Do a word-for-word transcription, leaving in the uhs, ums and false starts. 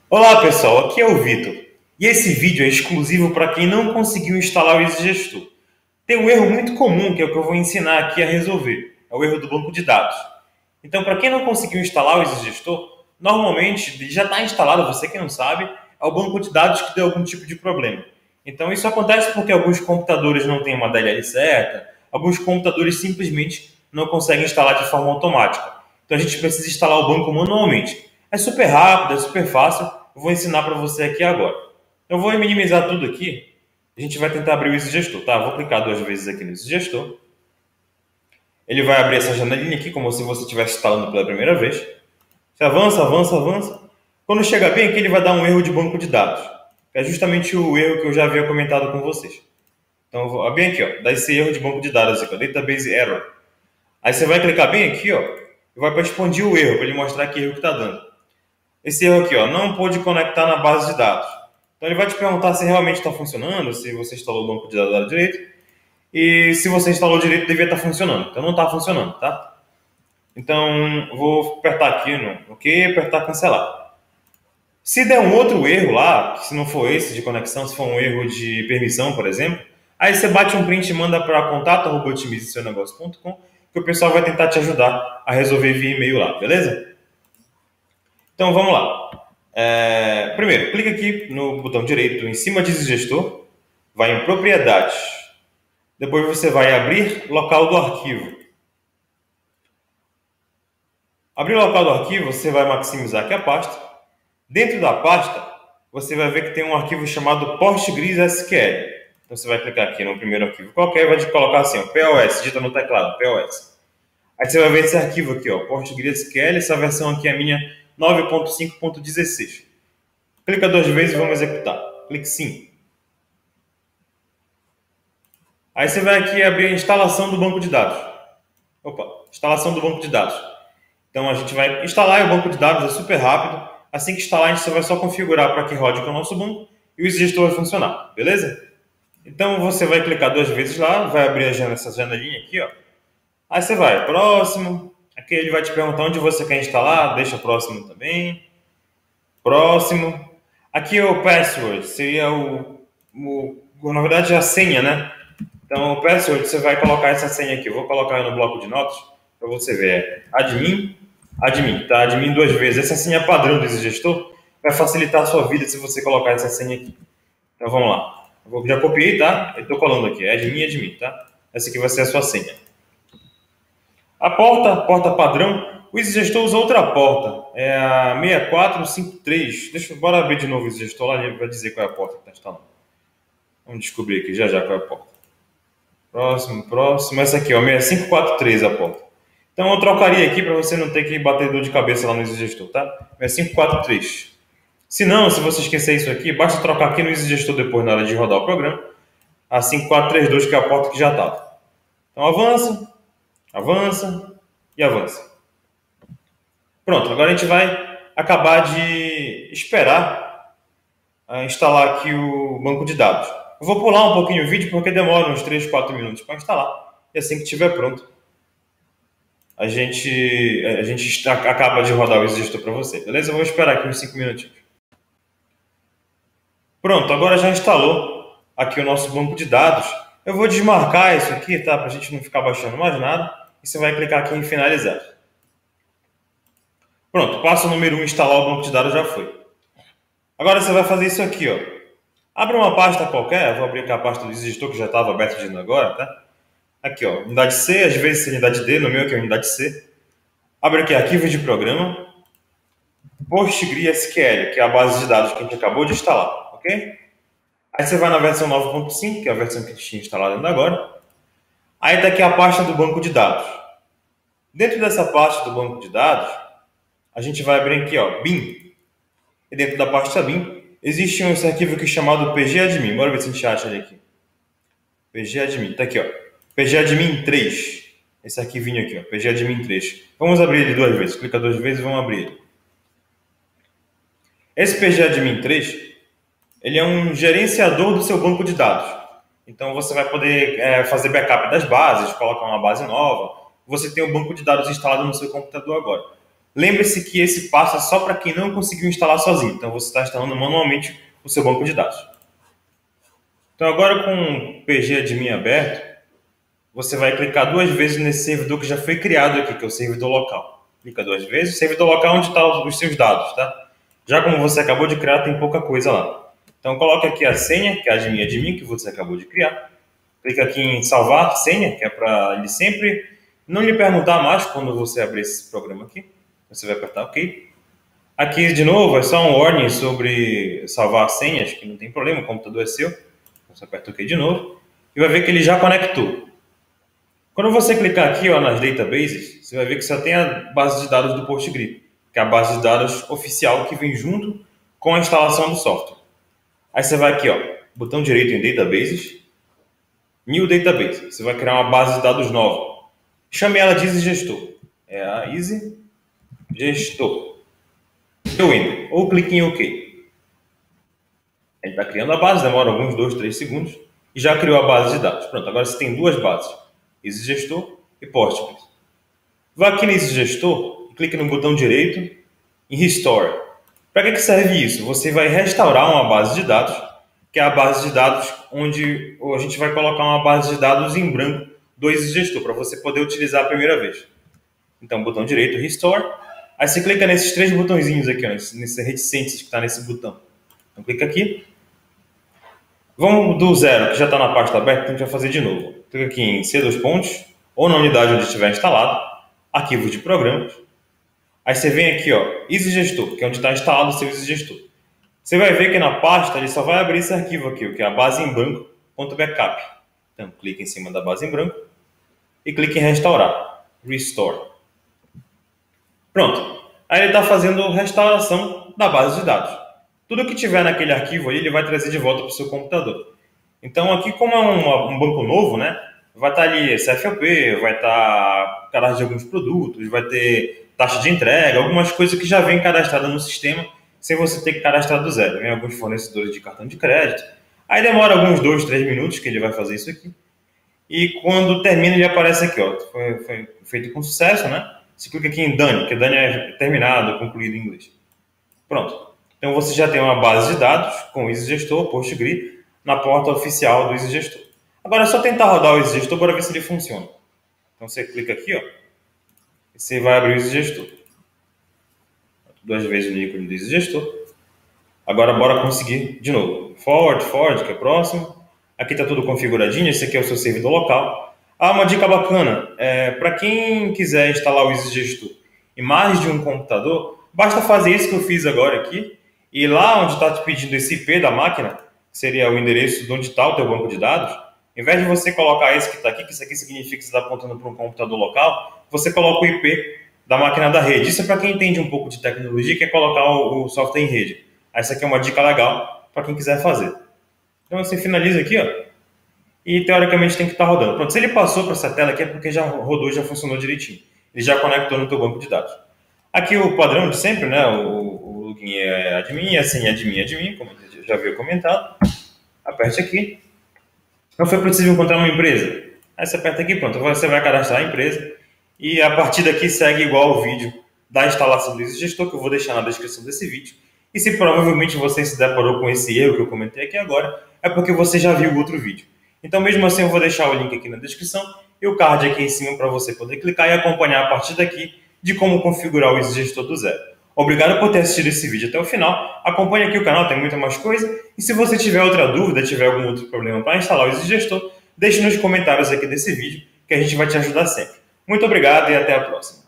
Olá pessoal, aqui é o Vitor e esse vídeo é exclusivo para quem não conseguiu instalar o EasyGestor. Tem um erro muito comum que é o que eu vou ensinar aqui a resolver, é o erro do banco de dados. Então, para quem não conseguiu instalar o EasyGestor, normalmente já está instalado, você que não sabe, é o banco de dados que deu algum tipo de problema. Então isso acontece porque alguns computadores não têm uma D L L certa, alguns computadores simplesmente não conseguem instalar de forma automática. Então a gente precisa instalar o banco manualmente. É super rápido, é super fácil. Eu vou ensinar para você aqui agora. Eu vou minimizar tudo aqui. A gente vai tentar abrir o EasyGestor, tá? Vou clicar duas vezes aqui no EasyGestor. Ele vai abrir essa janelinha aqui, como se você estivesse instalando pela primeira vez. Você avança, avança, avança. Quando chega bem aqui, ele vai dar um erro de banco de dados. É justamente o erro que eu já havia comentado com vocês. Então, eu vou bem aqui, ó, dá esse erro de banco de dados aqui, ó, Database Error. Aí você vai clicar bem aqui, ó, e vai para expandir o erro, para ele mostrar que erro que está dando. Esse erro aqui, ó, não pôde conectar na base de dados. Então ele vai te perguntar se realmente está funcionando, se você instalou o banco de dados direito. E se você instalou direito, devia estar funcionando. Então não está funcionando, tá? Então vou apertar aqui no OK e apertar cancelar. Se der um outro erro lá, se não for esse de conexão, se for um erro de permissão, por exemplo, aí você bate um print e manda para contato arroba otimize seu negócio ponto com, que o pessoal vai tentar te ajudar a resolver via e-mail lá, beleza? Então vamos lá. É, primeiro, clica aqui no botão direito em cima de EasyGestor, vai em propriedades, depois você vai abrir local do arquivo. Abrir o local do arquivo, você vai maximizar aqui a pasta. Dentro da pasta, você vai ver que tem um arquivo chamado PostgreSQL. Então você vai clicar aqui no primeiro arquivo qualquer e vai colocar assim, ó, P O S, digita no teclado, P O S. Aí você vai ver esse arquivo aqui, ó, PostgreSQL, essa versão aqui é a minha nove ponto cinco ponto dezesseis. Clica duas vezes e vamos executar. Clique sim. Aí você vai aqui abrir a instalação do banco de dados. Opa, instalação do banco de dados. Então a gente vai instalar o banco de dados, é super rápido. Assim que instalar, a gente vai só configurar para que rode com o nosso banco e o EasyGestor vai funcionar, beleza? Então você vai clicar duas vezes lá, vai abrir essa janelinha aqui, ó. Aí você vai, próximo. Aqui ele vai te perguntar onde você quer instalar, deixa próximo também. Próximo. Aqui é o password, seria o, o na verdade, a senha, né? Então, o password, você vai colocar essa senha aqui. Eu vou colocar no bloco de notas para você ver. É admin, admin, tá? Admin duas vezes. Essa senha padrão do EasyGestor vai facilitar a sua vida se você colocar essa senha aqui. Então, vamos lá. Eu já copiei, tá? Eu estou colando aqui. Admin, admin, tá? Essa aqui vai ser a sua senha. A porta, porta padrão. O EasyGestor usa outra porta, é a seis quatro cinco três. Deixa eu, bora abrir de novo o EasyGestor lá e vai dizer qual é a porta que está instalando. Vamos descobrir aqui já já qual é a porta. Próximo, próximo. Essa aqui, ó, seis cinco quatro três a porta. Então eu trocaria aqui para você não ter que bater dor de cabeça lá no EasyGestor, tá? seis cinco quatro três. Se não, se você esquecer isso aqui, basta trocar aqui no EasyGestor depois na hora de rodar o programa. A cinco quatro três dois, que é a porta que já estava. Então avança, avança e avança. Pronto, agora a gente vai acabar de esperar uh, instalar aqui o banco de dados. Eu vou pular um pouquinho o vídeo porque demora uns três, quatro minutos para instalar. E assim que estiver pronto, a gente, a gente acaba de rodar o EasyGestor para você, beleza? Eu vou esperar aqui uns cinco minutinhos. Pronto, agora já instalou aqui o nosso banco de dados. Eu vou desmarcar isso aqui, tá? Para a gente não ficar baixando mais nada. E você vai clicar aqui em finalizar. Pronto, passo número um, instalar o banco de dados já foi. Agora você vai fazer isso aqui, ó. Abre uma pasta qualquer, eu vou abrir aqui a pasta do EasyGestor que já estava aberta de agora, tá? Aqui, ó, unidade C, às vezes é unidade D, no meu aqui é unidade C. Abre aqui arquivos de programa. PostgreSQL, que é a base de dados que a gente acabou de instalar, ok? Aí você vai na versão nove ponto cinco, que é a versão que a gente tinha instalado ainda agora. Aí está aqui a pasta do banco de dados. Dentro dessa pasta do banco de dados, a gente vai abrir aqui, ó, bin. E dentro da pasta bin, existe um esse arquivo aqui chamado pgadmin. Bora ver se a gente acha ele aqui. pgadmin, tá aqui, ó. pgadmin três. Esse arquivinho aqui, ó, pgadmin três. Vamos abrir ele duas vezes. Clica duas vezes e vamos abrir ele. Esse pgadmin três, ele é um gerenciador do seu banco de dados. Então você vai poder é, fazer backup das bases, colocar uma base nova. Você tem o banco de dados instalado no seu computador agora. Lembre-se que esse passo é só para quem não conseguiu instalar sozinho. Então, você está instalando manualmente o seu banco de dados. Então, agora com o P G Admin aberto, você vai clicar duas vezes nesse servidor que já foi criado aqui, que é o servidor local. Clica duas vezes. O servidor local é onde estão os seus dados, tá? Já como você acabou de criar, tem pouca coisa lá. Então, coloque aqui a senha, que é a admin admin, que você acabou de criar. Clica aqui em salvar senha, que é para ele sempre não lhe perguntar mais quando você abrir esse programa aqui. Você vai apertar OK. Aqui, de novo, é só um warning sobre salvar senhas, que não tem problema, o computador é seu. Você aperta OK de novo e vai ver que ele já conectou. Quando você clicar aqui ó, nas databases, você vai ver que só tem a base de dados do PostgreSQL, que é a base de dados oficial que vem junto com a instalação do software. Aí você vai aqui, ó, botão direito em Databases, New Database. Você vai criar uma base de dados nova. Chame ela de EasyGestor. É a EasyGestor. Deu Enter. Ou clique em OK. Ele está criando a base, demora alguns dois, três segundos. E já criou a base de dados. Pronto, agora você tem duas bases. EasyGestor e Postgres. Vá aqui no EasyGestor e clique no botão direito em Restore. Para que, que serve isso? Você vai restaurar uma base de dados, que é a base de dados onde a gente vai colocar uma base de dados em branco do EasyGestor, para você poder utilizar a primeira vez. Então, botão direito, Restore. Aí você clica nesses três botõezinhos aqui, ó, nesse reticências que está nesse botão. Então, clica aqui. Vamos do zero, que já está na pasta aberta, então a gente vai fazer de novo. Clica aqui em C dois pontos, ou na unidade onde estiver instalado, arquivos de programas. Aí você vem aqui, ó, EasyGestor, que é onde está instalado o seu EasyGestor. Você vai ver que na pasta ele só vai abrir esse arquivo aqui, que é a base em branco.backup. Então, clique em cima da base em branco e clique em restaurar, Restore. Pronto. Aí ele está fazendo restauração da base de dados. Tudo que tiver naquele arquivo aí, ele vai trazer de volta para o seu computador. Então, aqui, como é um, um banco novo, né, vai estar ali C F O P, vai estar cadastro de alguns produtos, vai ter taxa de entrega, algumas coisas que já vem cadastradas no sistema, sem você ter que cadastrar do zero. Vem alguns fornecedores de cartão de crédito. Aí demora alguns dois, três minutos que ele vai fazer isso aqui. E quando termina, ele aparece aqui, ó, foi, foi feito com sucesso, né? Você clica aqui em Done, que Done é terminado, concluído em inglês. Pronto. Então você já tem uma base de dados com o EasyGestor, PostgreSQL, na porta oficial do EasyGestor. Agora é só tentar rodar o EasyGestor para ver se ele funciona. Então você clica aqui, ó, e você vai abrir o EasyGestor. Duas vezes no ícone do EasyGestor. Agora bora conseguir de novo. Forward, forward, que é próximo. Aqui está tudo configuradinho, esse aqui é o seu servidor local. Ah, uma dica bacana, é, para quem quiser instalar o EasyGestor em mais de um computador, basta fazer isso que eu fiz agora aqui, e lá onde está te pedindo esse I P da máquina, que seria o endereço de onde está o teu banco de dados, em vez de você colocar esse que está aqui, que isso aqui significa que você está apontando para um computador local, você coloca o I P da máquina da rede. Isso é para quem entende um pouco de tecnologia e quer colocar o, o software em rede. Essa aqui é uma dica legal para quem quiser fazer. Então você finaliza aqui, ó, e teoricamente tem que estar rodando. Pronto, se ele passou para essa tela aqui é porque já rodou, já funcionou direitinho. Ele já conectou no teu banco de dados. Aqui o padrão de sempre, né? O, o login é admin, a senha é admin, admin, como eu já havia comentado. Aperte aqui. Não foi possível encontrar uma empresa. Aí você aperta aqui, pronto, você vai cadastrar a empresa. E a partir daqui segue igual o vídeo da instalação do EasyGestor, que eu vou deixar na descrição desse vídeo. E se provavelmente você se deparou com esse erro que eu comentei aqui agora, é porque você já viu o outro vídeo. Então, mesmo assim, eu vou deixar o link aqui na descrição e o card aqui em cima para você poder clicar e acompanhar a partir daqui de como configurar o EasyGestor do zero. Obrigado por ter assistido esse vídeo até o final. Acompanhe aqui o canal, tem muita mais coisa. E se você tiver outra dúvida, tiver algum outro problema para instalar o EasyGestor, deixe nos comentários aqui desse vídeo que a gente vai te ajudar sempre. Muito obrigado e até a próxima.